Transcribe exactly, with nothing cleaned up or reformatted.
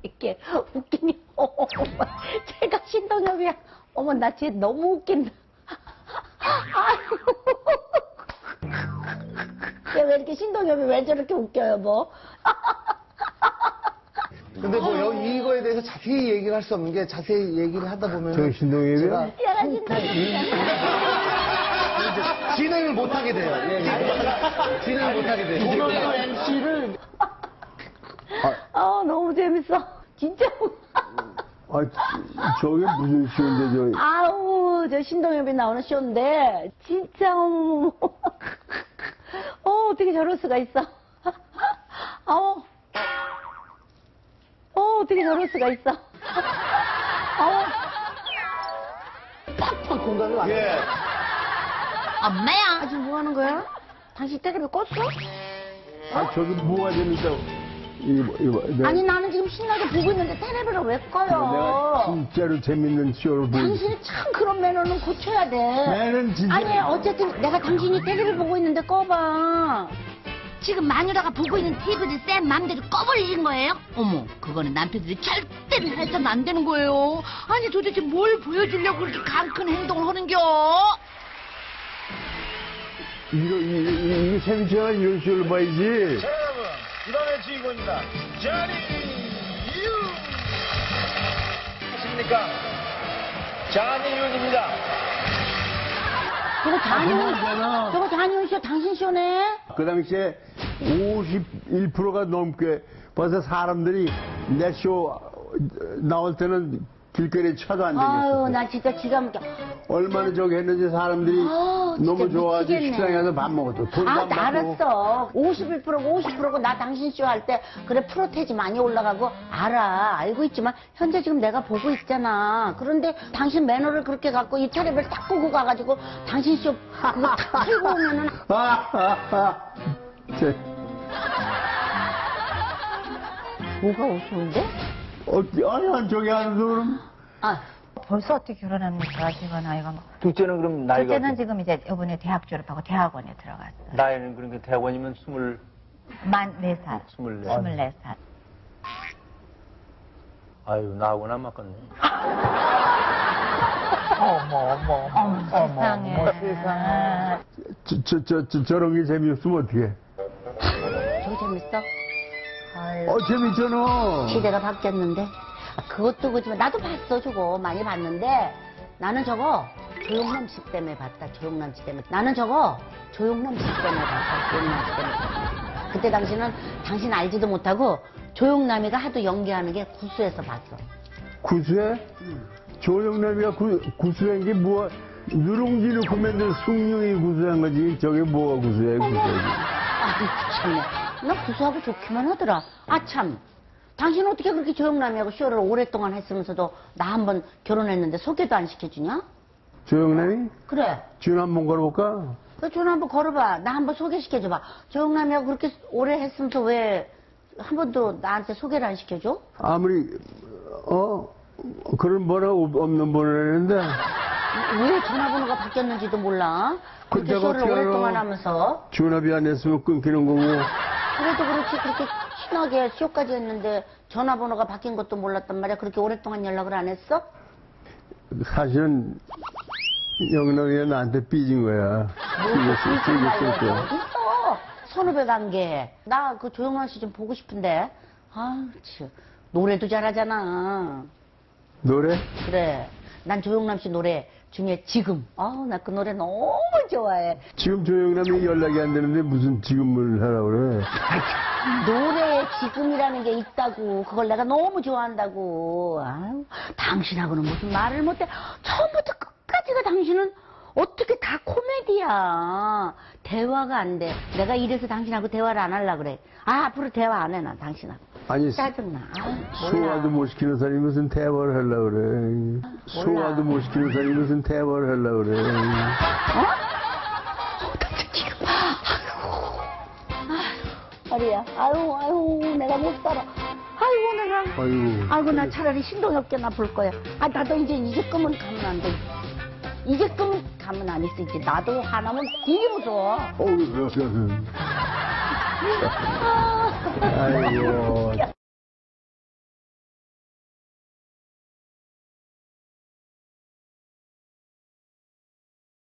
이렇게 웃기니, 어머, 제가 신동엽이야. 어머, 나 쟤 너무 웃긴다. 아이고. 왜 이렇게 신동엽이 왜 저렇게 웃겨요, 뭐? 근데 뭐 여기 이거에 대해서 자세히 얘기를 할 수 없는 게 자세히 얘기를 하다 보면 저 신동엽이요? 얘가 신동엽이야. 진행을 못하게 돼요. 예, 예. 진행을 못하게 돼요. 오늘도 엠씨를 아, 너무 재밌어. 진짜. 아, 저게 무슨 쇼인데, 저. 아우, 저 신동엽이 나오는 쇼인데, 진짜, 어머, 어, 어떻게 저럴 수가 있어. 아우, 어, 어떻게 저럴 수가 있어. 아우, 팍팍 공감이 와. 예. 엄마야. 아, 지금 뭐 하는 거야? 당신 텔레비 껐어? 아, 저기 뭐가 재밌다고. 이거, 이거, 내가, 아니, 나는 지금 신나게 보고 있는데 텔레비를 왜 꺼요? 내가 진짜로 재밌는 쇼를 보고. 당신이 참 그런 매너는 고쳐야 돼. 매너는 진짜. 아니, 어쨌든 내가 당신이 텔레비 보고 있는데 꺼봐. 지금 마누라가 보고 있는 티비를 쌤 맘대로 꺼버리신 거예요? 어머, 그거는 남편들이 절대로 해서는 안 되는 거예요. 아니, 도대체 뭘 보여주려고 그렇게 강큰 행동을 하는겨? 이거, 이거, 이거 재밌잖아. 이런 쇼를 봐야지. 자, 여러분, 이번의 주인공입니다. 자니 유! 아십니까? 자니 윤입니다. 저거 장윤, 그거잖아. 저거 장윤 쇼, 당신 쇼네? 그 당시에 오십일 퍼센트가 넘게 벌써 사람들이 내 쇼 나올 때는 길거리에 쳐도 안 아유, 되겠어. 나 진짜 기가 막혀. 얼마나 저기 했는지 사람들이 아우, 진짜 너무 좋아가지고 미치겠네. 식당에 가서 밥 먹었어. 돈도 아, 안 나 받고. 알았어. 오십일 퍼센트고 오십 퍼센트고 나 당신 쇼 할 때, 그래, 프로테지 많이 올라가고, 알아. 알고 있지만, 현재 지금 내가 보고 있잖아. 그런데 당신 매너를 그렇게 갖고 이 텔레비를 딱 끄고 가가지고, 당신 쇼 그거 딱 틀고 오면은, 아, 아, 아. 제, 뭐가 웃으는데? 어디, 아니, 저기 하는 그럼. 아, 벌써 어떻게 결혼합니까? 지금 나이가 뭐. 둘째는 그럼 나이가 첫째는 어떻게- 지금 이제 이번에 대학 졸업하고 대학원에 들어갔어요. 나이는 그러니까 대학원이면 스물 만 네 살. 스물네. 스물네 살. 아유 나하고는 안 맞겠네. 어머, 세상에. 세상에. 저, 저, 저, 저, 저런 게 재미없으면 어떡해. 저거 재밌어? 어, 재밌잖아. 시대가 바뀌었는데. 아, 그것도 그지만 나도 봤어, 저거. 많이 봤는데. 나는 저거 조용남 씨 때문에 봤다, 조용남 씨 때문에. 나는 저거 조용남 씨 때문에 봤다, 조용남 씨 때문에. 그때 당시는 당신 알지도 못하고 조용남이가 하도 연기하는 게 구수해서 봤어. 구수해? 조영남이가 구, 구수한 게 뭐야? 누룽지 넣고 만든 숭늉이 구수한 거지. 저게 뭐가 구수해, 구수해. 아이, 참네. 나 구수하고 좋기만 하더라. 아, 참. 당신 어떻게 그렇게 조용남이하고 쇼를 오랫동안 했으면서도 나 한번 결혼했는데 소개도 안 시켜주냐? 조영남이? 그래. 준 한번 걸어볼까? 너 전화 한번 걸어봐. 나 한번 소개시켜줘봐. 조용남이하고 그렇게 오래 했으면서 왜 한 번도 나한테 소개를 안 시켜줘? 아무리, 어? 그런 번호 없는 번호를 했는데. 왜 전화번호가 바뀌었는지도 몰라. 그렇게 그때가 쇼를 어떻게 오랫동안 알아? 하면서. 전화비 안 냈으면 끊기는 거고. 그래도 그렇지 그렇게 친하게 쇼까지 했는데 전화번호가 바뀐 것도 몰랐단 말이야. 그렇게 오랫동안 연락을 안 했어? 사실은 영남이가 나한테 삐진 거야. 삐졌어, 삐졌을 거야. 어딨어? 선후배 관계. 나 그 조용남 씨 좀 보고 싶은데. 아, 참. 노래도 잘하잖아. 노래? 그래. 난 조용남 씨 노래 중에 지금. 아우, 나 그 노래 너무 좋아해. 지금 조영남이 연락이 안 되는데 무슨 지금을 하라고 그래. 노래에 지금이라는 게 있다고. 그걸 내가 너무 좋아한다고. 아유, 당신하고는 무슨 말을 못해. 처음부터 끝까지가 당신은 어떻게 다 코미디야. 대화가 안 돼. 내가 이래서 당신하고 대화를 안 하려고 그래. 아, 앞으로 대화 안 해, 나 당신하고. 아니, 짜증나. 아, 소화도 못 시키는 사람이 무슨 대화를 하려고 그래. 소화도 못 시키는 사람이 무슨 대화를 하려고 그래. 어? 지금. 아이고. 말이야. 아유, 아유, 내가 못 살아. 아이고, 내가. 아이고. 아이고, 나 차라리 신동엽께나 볼 거야. 아, 나도 이제 이제끔은 가면 안 돼. 이제끔은 가면 안 있어. 이제 나도 하나면 되게 무서워. 어우, 아이고.